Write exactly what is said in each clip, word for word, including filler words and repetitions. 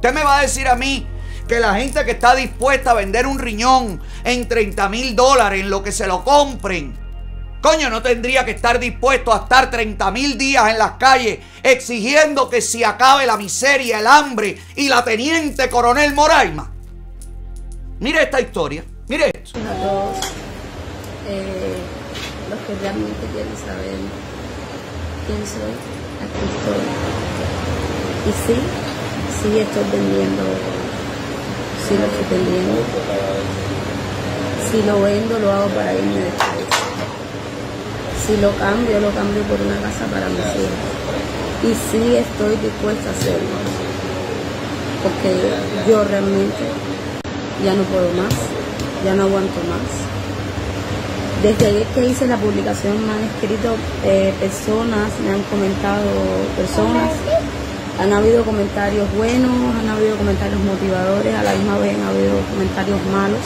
Usted me va a decir a mí que la gente que está dispuesta a vender un riñón en treinta mil dólares, en lo que se lo compren, coño, no tendría que estar dispuesto a estar treinta mil días en las calles exigiendo que se acabe la miseria, el hambre y la teniente coronel Moraima. Mire esta historia, mire esto. A todos eh, los que realmente quieren saber quién soy, aquí estoy. Y sí, sí estoy vendiendo, sí lo estoy vendiendo. Si lo vendo, lo hago para irme de país. Si lo cambio, lo cambio por una casa para mis hijos. Y sí estoy dispuesta a hacerlo. Porque yo realmente ya no puedo más, ya no aguanto más. Desde ayer que hice la publicación me han escrito eh, personas, me han comentado personas, han habido comentarios buenos, han habido comentarios motivadores, a la misma vez han habido comentarios malos.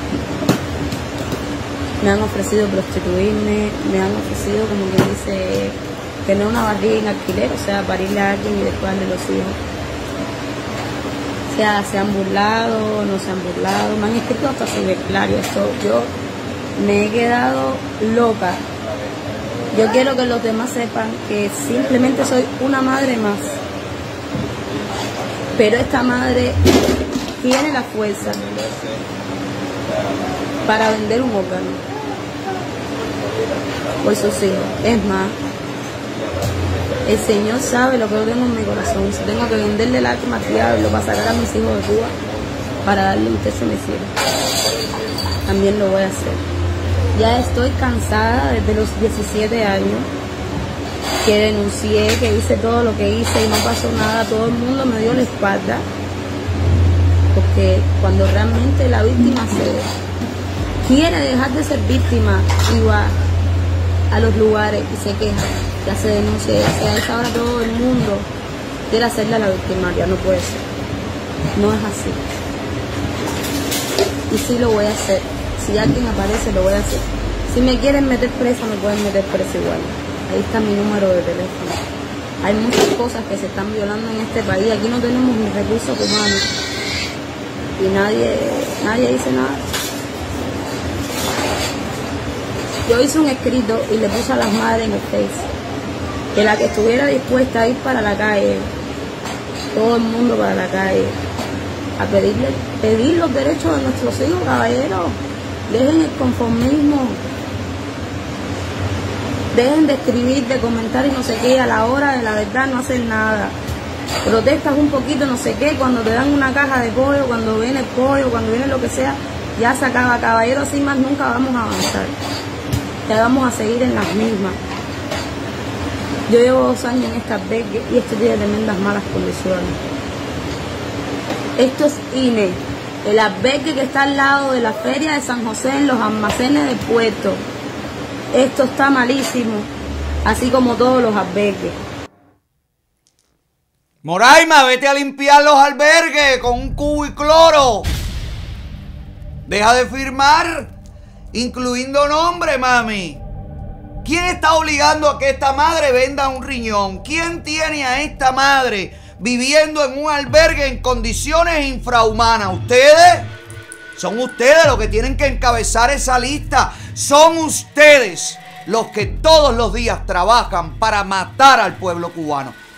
Me han ofrecido prostituirme, me han ofrecido, como quien dice, tener una barriga en alquiler, o sea, parirle a alguien y después darle los hijos. O sea, se han burlado, no se han burlado, me han escrito hasta ciberclario. Esto, yo me he quedado loca. Yo quiero que los demás sepan que simplemente soy una madre más. Pero esta madre tiene la fuerza para vender un órgano por sus hijos. Es más, el Señor sabe lo que yo tengo en mi corazón. Si tengo que venderle el arte al diablo para sacar a mis hijos de Cuba, para darle un techo a mis hijos, también lo voy a hacer. Ya estoy cansada desde los diecisiete años que denuncié, que hice todo lo que hice y no pasó nada. Todo el mundo me dio la espalda, porque cuando realmente la víctima se quiere dejar de ser víctima y va a los lugares y se queja, ya se denuncia, ya se a esa hora todo el mundo quiere hacerle a la victimaria. No puede ser, no es así. Y sí lo voy a hacer. Si alguien aparece, lo voy a hacer. Si me quieren meter presa, me pueden meter presa igual. Ahí está mi número de teléfono. Hay muchas cosas que se están violando en este país. Aquí no tenemos ni recursos humanos y nadie, nadie dice nada. Yo hice un escrito y le puse a las madres en el Face que la que estuviera dispuesta a ir para la calle, todo el mundo para la calle, a pedirle, pedir los derechos de nuestros hijos, caballeros. Dejen el conformismo, dejen de escribir, de comentar y no sé qué, a la hora de la verdad no hacen nada. Protestas un poquito, no sé qué, cuando te dan una caja de pollo, cuando viene el pollo, cuando viene lo que sea, ya se acaba. Caballeros, así más nunca vamos a avanzar, ya vamos a seguir en las mismas. Yo llevo dos años en esta albergue y esto tiene tremendas malas condiciones. Esto es I N E. El albergue que está al lado de la feria de San José, en los almacenes del puerto. Esto está malísimo, así como todos los albergues. Moraima, vete a limpiar los albergues con un cubo y cloro. Deja de firmar, incluyendo nombre, mami. ¿Quién está obligando a que esta madre venda un riñón? ¿Quién tiene a esta madre viviendo en un albergue en condiciones infrahumanas? ¿Ustedes? Son ustedes los que tienen que encabezar esa lista. Son ustedes los que todos los días trabajan para matar al pueblo cubano.